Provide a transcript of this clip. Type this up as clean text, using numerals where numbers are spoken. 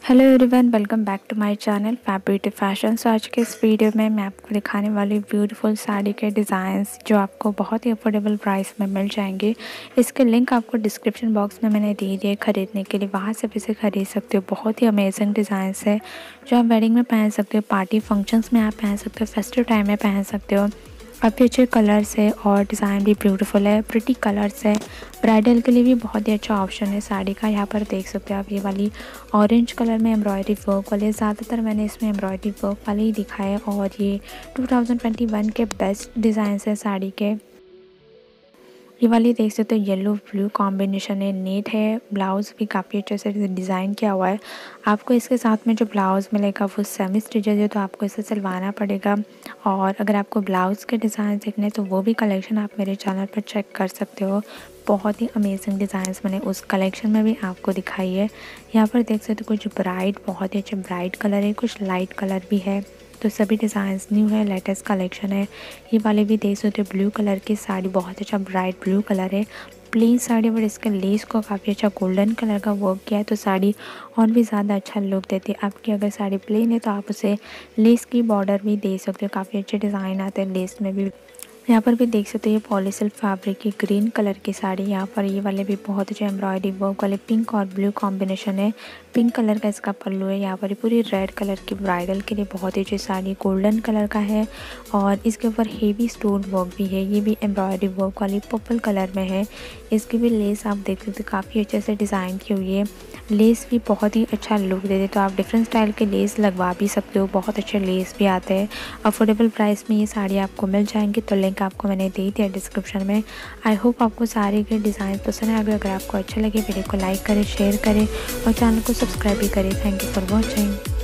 Hello everyone, welcome back to my channel fabric fashion. So आज के इस video में मैं आपको दिखाने वाली ब्यूटीफुल साड़ी के डिज़ाइंस जो आपको बहुत ही अफोर्डेबल प्राइस में मिल जाएंगे। इसके लिंक आपको डिस्क्रिप्शन बॉक्स में मैंने दे दिए ख़रीदने के लिए, वहाँ से भी इसे ख़रीद सकते हो। बहुत ही अमेजिंग डिज़ाइंस है जो आप वेडिंग में पहन सकते हो, पार्टी फंक्शंस में आप पहन सकते हो, फेस्टिव टाइम में पहन सकते हो। काफ़ी अच्छे कलर्स है और डिज़ाइन भी ब्यूटीफुल है, प्रिटी कलर्स है। ब्राइडल के लिए भी बहुत ही अच्छा ऑप्शन है साड़ी का। यहाँ पर देख सकते हो आप, ये वाली ऑरेंज कलर में एम्ब्रॉयडरी वर्क वाले, ज़्यादातर मैंने इसमें एम्ब्रॉयडरी वर्क वाले ही दिखाए और ये 2021 के बेस्ट डिज़ाइंस है साड़ी के। ये वाली देख सकते हो येलो ब्लू कॉम्बिनेशन है, नेट है। ब्लाउज़ भी काफ़ी अच्छे से डिज़ाइन किया हुआ है। आपको इसके साथ में जो ब्लाउज़ मिलेगा वो सेमी स्टिचेज है, तो आपको इसे सिलवाना पड़ेगा। और अगर आपको ब्लाउज़ के डिज़ाइन देखने तो वो भी कलेक्शन आप मेरे चैनल पर चेक कर सकते हो। बहुत ही अमेजिंग डिज़ाइंस मैंने उस कलेक्शन में भी आपको दिखाई है। यहाँ पर देख सकते हो कुछ ब्राइट, बहुत ही अच्छे ब्राइट कलर है, कुछ लाइट कलर भी है। तो सभी डिज़ाइंस न्यू है, लेटेस्ट कलेक्शन है। ये वाले भी देख सकते हो ब्लू कलर की साड़ी, बहुत अच्छा ब्राइट ब्लू कलर है। प्लेन साड़ी पर इसके लेस को काफ़ी अच्छा गोल्डन कलर का वर्क किया है, तो साड़ी और भी ज़्यादा अच्छा लुक देती है। आपकी अगर साड़ी प्लेन है तो आप उसे लेस की बॉर्डर भी दे सकते हो। काफ़ी अच्छे डिज़ाइन आते हैं लेस में भी। यहाँ पर भी देख सकते हो ये पॉलीसिल्क फैब्रिक की ग्रीन कलर की साड़ी। यहाँ पर ये वाले भी बहुत अच्छे एम्ब्रॉयडरी वर्क वाले पिंक और ब्लू कॉम्बिनेशन है। पिंक कलर का इसका पल्लू है। यहाँ पर ये पूरी रेड कलर की ब्राइडल के लिए बहुत ही अच्छी साड़ी गोल्डन कलर का है और इसके ऊपर हेवी स्टोन वर्क भी है। ये भी एम्ब्रॉयडरी वर्क वाली पर्पल कलर में है। इसकी भी लेस आप देख सकते हो काफ़ी अच्छे से डिज़ाइन की हुई है। लेस भी बहुत ही अच्छा लुक देते, तो आप डिफरेंट स्टाइल के लेस लगवा भी सकते हो। बहुत अच्छे लेस भी आते हैं। अफोर्डेबल प्राइस में ये साड़ी आपको मिल जाएंगी, तो लिंक आपको मैंने दे दिया डिस्क्रिप्शन में। आई होप आपको सारे के डिज़ाइन पसंद आए। अगर आपको अच्छा लगे वीडियो को लाइक करें, शेयर करें और चैनल को सब्सक्राइब भी करें। Thank you for watching.